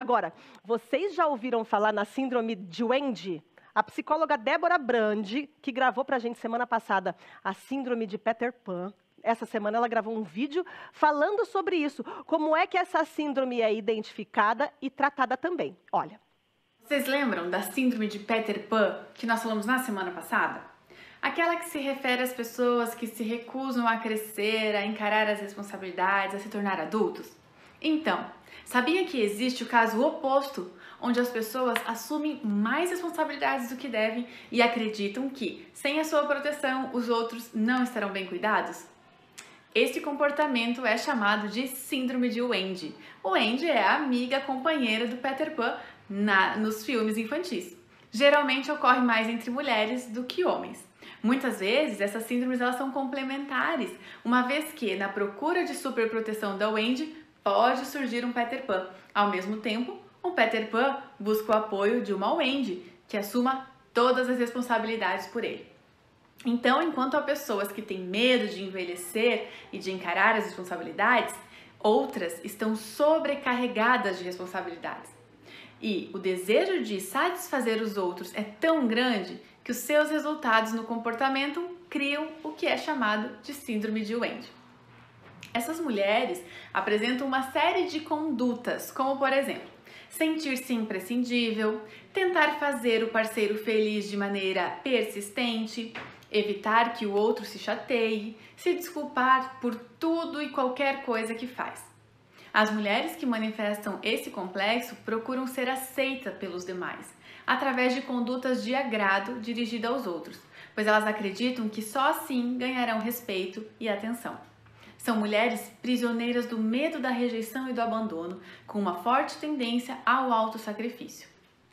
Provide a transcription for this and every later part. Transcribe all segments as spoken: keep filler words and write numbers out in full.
Agora, vocês já ouviram falar na síndrome de Wendy? A psicóloga Débora Brandi, que gravou pra gente semana passada a síndrome de Peter Pan, essa semana ela gravou um vídeo falando sobre isso, como é que essa síndrome é identificada e tratada também. Olha. Vocês lembram da síndrome de Peter Pan que nós falamos na semana passada? Aquela que se refere às pessoas que se recusam a crescer, a encarar as responsabilidades, a se tornar adultos? Então, sabia que existe o caso oposto, onde as pessoas assumem mais responsabilidades do que devem e acreditam que, sem a sua proteção, os outros não estarão bem cuidados? Esse comportamento é chamado de síndrome de Wendy. O Wendy é a amiga companheira do Peter Pan na, nos filmes infantis. Geralmente ocorre mais entre mulheres do que homens. Muitas vezes essas síndromes elas são complementares, uma vez que na procura de superproteção da Wendy pode surgir um Peter Pan. Ao mesmo tempo, um Peter Pan busca o apoio de uma Wendy que assuma todas as responsabilidades por ele. Então, enquanto há pessoas que têm medo de envelhecer e de encarar as responsabilidades, outras estão sobrecarregadas de responsabilidades. E o desejo de satisfazer os outros é tão grande que os seus resultados no comportamento criam o que é chamado de síndrome de Wendy. Essas mulheres apresentam uma série de condutas, como por exemplo, sentir-se imprescindível, tentar fazer o parceiro feliz de maneira persistente, evitar que o outro se chateie, se desculpar por tudo e qualquer coisa que faz. As mulheres que manifestam esse complexo procuram ser aceitas pelos demais, através de condutas de agrado dirigida aos outros, pois elas acreditam que só assim ganharão respeito e atenção. São mulheres prisioneiras do medo da rejeição e do abandono, com uma forte tendência ao autossacrifício.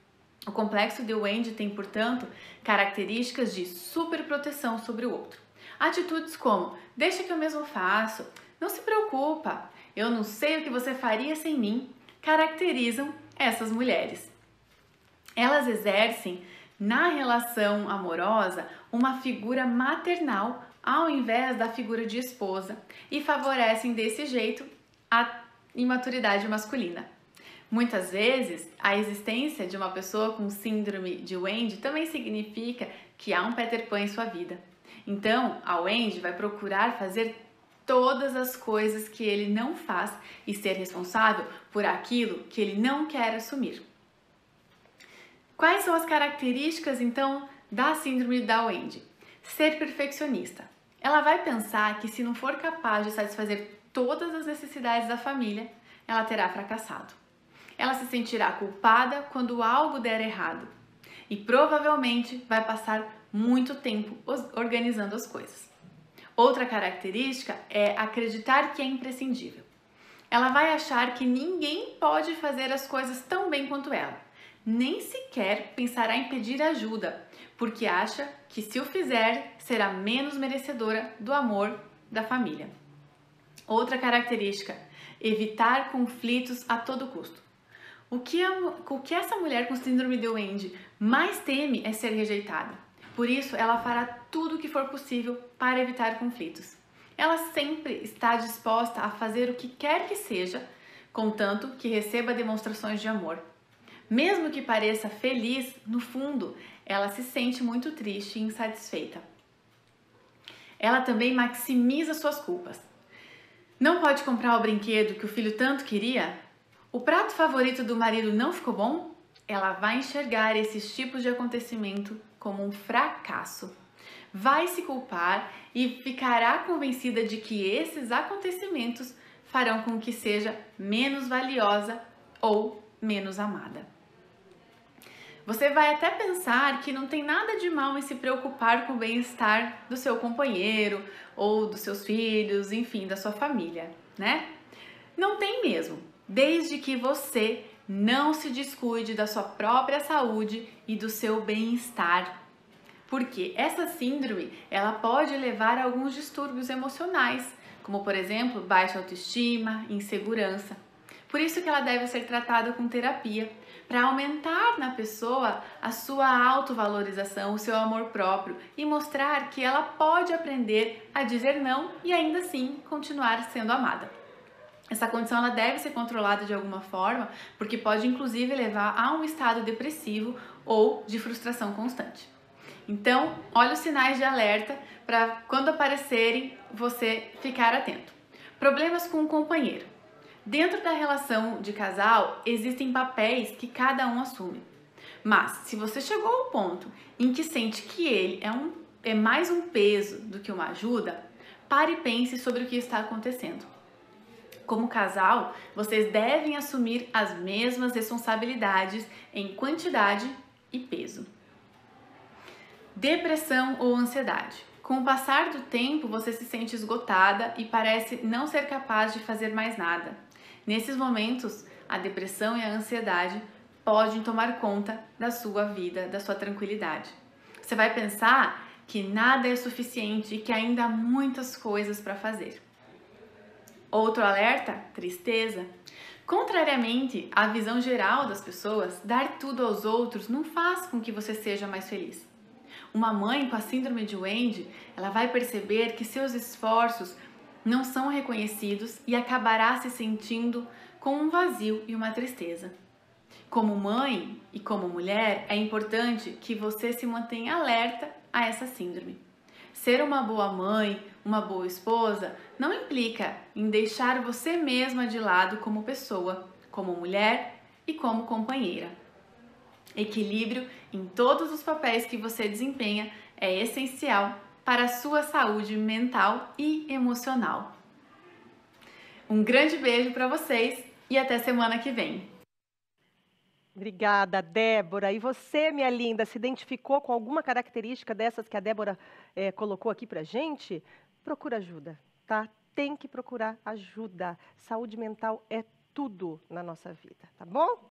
O complexo de Wendy tem, portanto, características de superproteção sobre o outro. Atitudes como, deixa que eu mesmo faço, não se preocupa, eu não sei o que você faria sem mim, caracterizam essas mulheres. Elas exercem, na relação amorosa, uma figura maternal ao invés da figura de esposa e favorecem desse jeito a imaturidade masculina. Muitas vezes, a existência de uma pessoa com síndrome de Wendy também significa que há um Peter Pan em sua vida. Então, a Wendy vai procurar fazer todas as coisas que ele não faz e ser responsável por aquilo que ele não quer assumir. Quais são as características, então, da síndrome da Wendy? Ser perfeccionista. Ela vai pensar que se não for capaz de satisfazer todas as necessidades da família, ela terá fracassado. Ela se sentirá culpada quando algo der errado e provavelmente vai passar muito tempo organizando as coisas. Outra característica é acreditar que é imprescindível. Ela vai achar que ninguém pode fazer as coisas tão bem quanto ela, nem sequer pensará em pedir ajuda, porque acha que se o fizer será menos merecedora do amor da família. Outra característica, evitar conflitos a todo custo. O que, a, o que essa mulher com síndrome de Wendy mais teme é ser rejeitada. Por isso, ela fará tudo o que for possível para evitar conflitos. Ela sempre está disposta a fazer o que quer que seja, contanto que receba demonstrações de amor. Mesmo que pareça feliz, no fundo, ela se sente muito triste e insatisfeita. Ela também maximiza suas culpas. Não pode comprar o brinquedo que o filho tanto queria? O prato favorito do marido não ficou bom? Ela vai enxergar esses tipos de acontecimento como um fracasso. Vai se culpar e ficará convencida de que esses acontecimentos farão com que seja menos valiosa ou menos amada. Você vai até pensar que não tem nada de mal em se preocupar com o bem-estar do seu companheiro ou dos seus filhos, enfim, da sua família, né? Não tem mesmo, desde que você não se descuide da sua própria saúde e do seu bem-estar. Porque essa síndrome, ela pode levar a alguns distúrbios emocionais, como por exemplo, baixa autoestima, insegurança. Por isso que ela deve ser tratada com terapia, para aumentar na pessoa a sua autovalorização, o seu amor próprio e mostrar que ela pode aprender a dizer não e ainda assim continuar sendo amada. Essa condição ela deve ser controlada de alguma forma, porque pode inclusive levar a um estado depressivo ou de frustração constante. Então, olha os sinais de alerta para quando aparecerem você ficar atento. Problemas com o companheiro. Dentro da relação de casal, existem papéis que cada um assume. Mas, se você chegou ao ponto em que sente que ele é, um, é mais um peso do que uma ajuda, pare e pense sobre o que está acontecendo. Como casal, vocês devem assumir as mesmas responsabilidades em quantidade e peso. Depressão ou ansiedade. Com o passar do tempo, você se sente esgotada e parece não ser capaz de fazer mais nada. Nesses momentos, a depressão e a ansiedade podem tomar conta da sua vida, da sua tranquilidade. Você vai pensar que nada é suficiente e que ainda há muitas coisas para fazer. Outro alerta, tristeza. Contrariamente à visão geral das pessoas, dar tudo aos outros não faz com que você seja mais feliz. Uma mãe com a síndrome de Wendy, ela vai perceber que seus esforços não são reconhecidos e acabará se sentindo com um vazio e uma tristeza. Como mãe e como mulher, é importante que você se mantenha alerta a essa síndrome. Ser uma boa mãe, uma boa esposa, não implica em deixar você mesma de lado como pessoa, como mulher e como companheira. Equilíbrio em todos os papéis que você desempenha é essencial para a sua saúde mental e emocional. Um grande beijo para vocês e até semana que vem. Obrigada, Débora. E você, minha linda, se identificou com alguma característica dessas que a Débora eh, colocou aqui pra gente? Procura ajuda, tá? Tem que procurar ajuda. Saúde mental é tudo na nossa vida, tá bom?